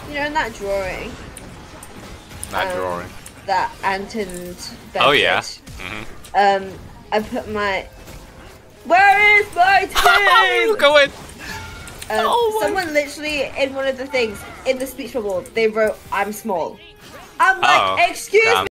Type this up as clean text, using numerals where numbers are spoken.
You know, in that drawing. That drawing. That Anton. Oh yeah. I put my. Where is my team? Go in. Someone literally in one of the things in the speech bubble they wrote "I'm small." I'm like, excuse me.